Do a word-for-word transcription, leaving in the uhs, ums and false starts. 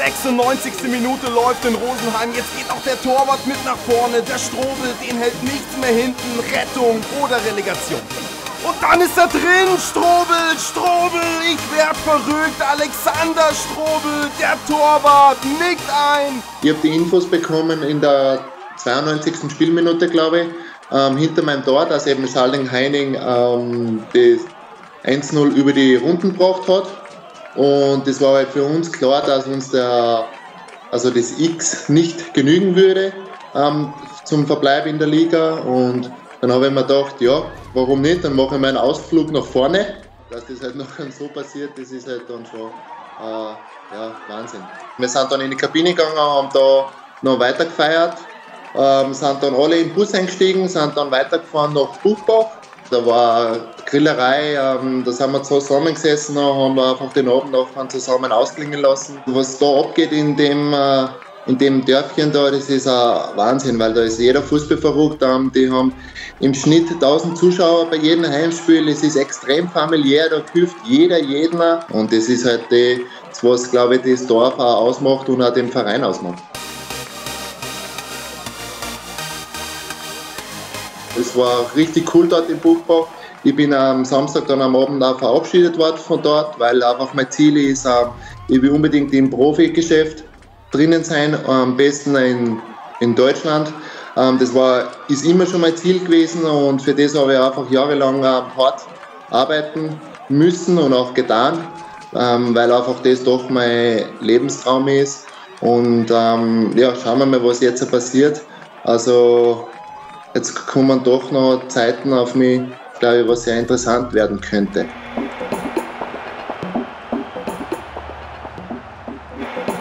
sechsundneunzigste Minute läuft in Rosenheim. Jetzt geht auch der Torwart mit nach vorne. Der Strobel, den hält nichts mehr hinten. Rettung oder Relegation. Und dann ist er drin. Strobel, Strobel, ich werd verrückt. Alexander Strobel, der Torwart, nickt ein. Ich habe die Infos bekommen in der zweiundneunzigsten Spielminute, glaube ich, ähm, hinter meinem Tor, dass eben Schalding-Heining ähm, das eins null über die Runden gebracht hat. Und das war halt für uns klar, dass uns der, also das X nicht genügen würde ähm, zum Verbleib in der Liga. Und dann habe ich mir gedacht, ja, warum nicht? Dann mache ich meinen Ausflug nach vorne. Dass das halt noch so passiert, das ist halt dann schon äh, ja, Wahnsinn. Wir sind dann in die Kabine gegangen, haben da noch weiter gefeiert, ähm, sind dann alle in den Bus eingestiegen, sind dann weitergefahren nach Buchbach. Da war Grillerei, ähm, da sind wir zusammengesessen, haben wir einfach den Abend auch zusammen ausklingen lassen. Was da abgeht in dem, äh, in dem Dörfchen da, das ist ein Wahnsinn, weil da ist jeder Fußball verrückt. Ähm, die haben im Schnitt tausend Zuschauer bei jedem Heimspiel. Es ist extrem familiär, da hilft jeder jedem. Und das ist halt das, was, glaube ich, das Dorf auch ausmacht und auch den Verein ausmacht. Es war richtig cool dort in Buchbach. Ich bin am Samstag dann am Abend auch verabschiedet worden von dort, weil einfach mein Ziel ist, ich will unbedingt im Profigeschäft drinnen sein, am besten in, in Deutschland. Das war, ist immer schon mein Ziel gewesen und für das habe ich einfach jahrelang hart arbeiten müssen und auch getan, weil einfach das doch mein Lebenstraum ist. Und ja, schauen wir mal, was jetzt passiert. Also jetzt kommen doch noch Zeiten auf mich, glaube ich, was sehr interessant werden könnte.